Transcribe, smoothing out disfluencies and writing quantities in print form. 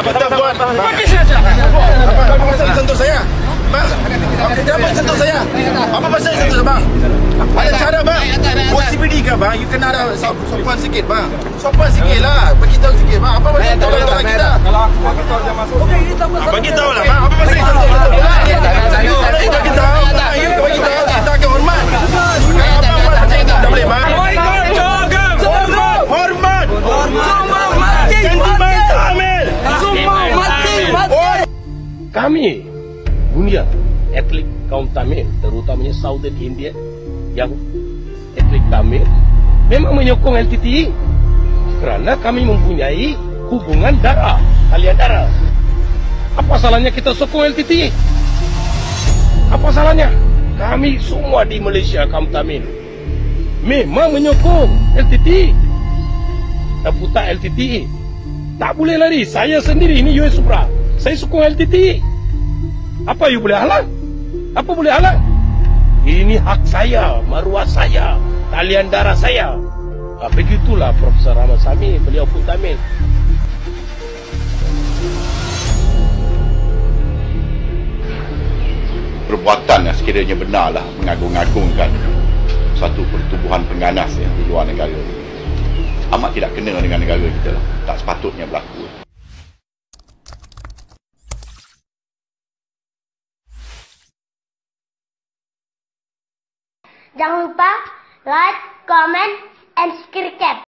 Kita buat. Apa pasal sentuh saya? Bang, kenapa sentuh saya? Apa pasal sentuh saya, bang? Ada cara, bang. OCPD ke, bang? You kena ada sopan sikit, bang. Sopan sikit lah. Bagi tahu sikit, bang. Apa pasal sentuh kita? Bagi tahu lah, bang. Apa pasal sentuh kita? Bagi tahu. Kita akan hormat. Apa macam itu tak boleh, bang? Hormat. Kami dunia atlet kaum Tamil, terutamanya Southern India yang atlet Tamil memang menyokong LTTE kerana kami mempunyai hubungan darah, talian darah. Apa salahnya kita sokong LTTE? Apa salahnya? Kami semua di Malaysia kaum Tamil memang menyokong LTTE. Putar LTTE tak boleh lari. Saya sendiri ini US Supra, saya sokong LTTE. Apa you boleh halang? Apa boleh halang? Ini hak saya, maruah saya, talian darah saya. Begitulah Profesor Ahmad Sami, beliau pun Tamil. Perbuatan yang sekiranya benarlah mengagung-agungkan satu pertubuhan pengganas ya, di luar negara. Amat tidak kena dengan negara kita lah. Tak sepatutnya berlaku. Jangan lupa like, comment, and subscribe.